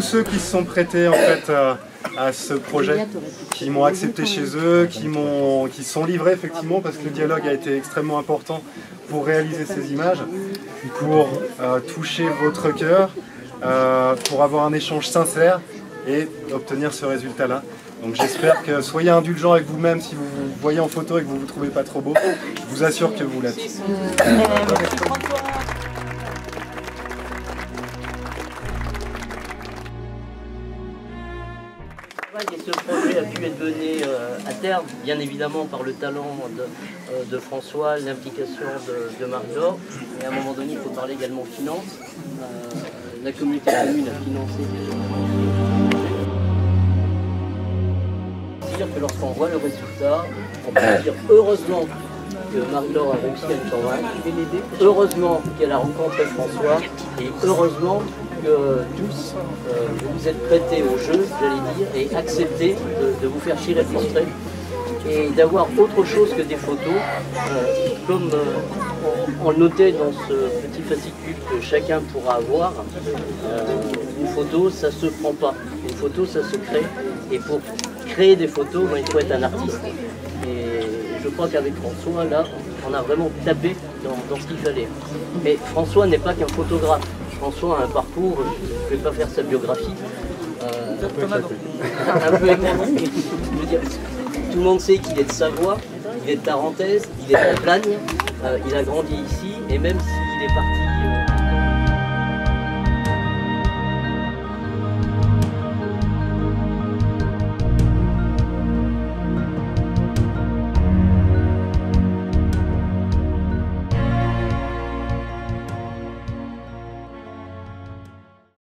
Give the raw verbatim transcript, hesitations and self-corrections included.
tous ceux qui se sont prêtés en fait à, à ce projet, qui m'ont accepté chez eux, qui m'ont, qui sont livrés effectivement, parce que le dialogue a été extrêmement important pour réaliser ces images, pour euh, toucher votre cœur, euh, pour avoir un échange sincère et obtenir ce résultat-là. Donc j'espère que soyez indulgents avec vous-même si vous vous voyez en photo et que vous ne vous trouvez pas trop beau. Je vous assure que vous l'êtes. Et ce projet a pu être mené euh, à terme, bien évidemment par le talent de, euh, de François, l'implication de, de Marie-Laure. Et à un moment donné, il faut parler également finance. Euh, la communauté commune a financé dire que lorsqu'on voit le résultat, on peut dire heureusement que Marie-Laure a réussi à nous convaincre, heureusement qu'elle a rencontré François et heureusement que tous euh, vous êtes prêtés au jeu, j'allais dire, et accepté de, de vous faire chier le portrait et d'avoir autre chose que des photos, euh, comme euh, on, on le notait dans ce petit fascicule que chacun pourra avoir. Euh, une photo, ça se prend pas, une photo, ça se crée, et pour créer des photos, ben, il faut être un artiste. Et je crois qu'avec François, là, on a vraiment tapé dans, dans ce qu'il fallait. Mais François n'est pas qu'un photographe. François a un parcours, je ne vais pas faire sa biographie, euh, un peu éclaté. Je veux dire, tout le monde sait qu'il est de Savoie, il est de Tarentaise, il est de la Plagne, euh, il a grandi ici, et même s'il est parti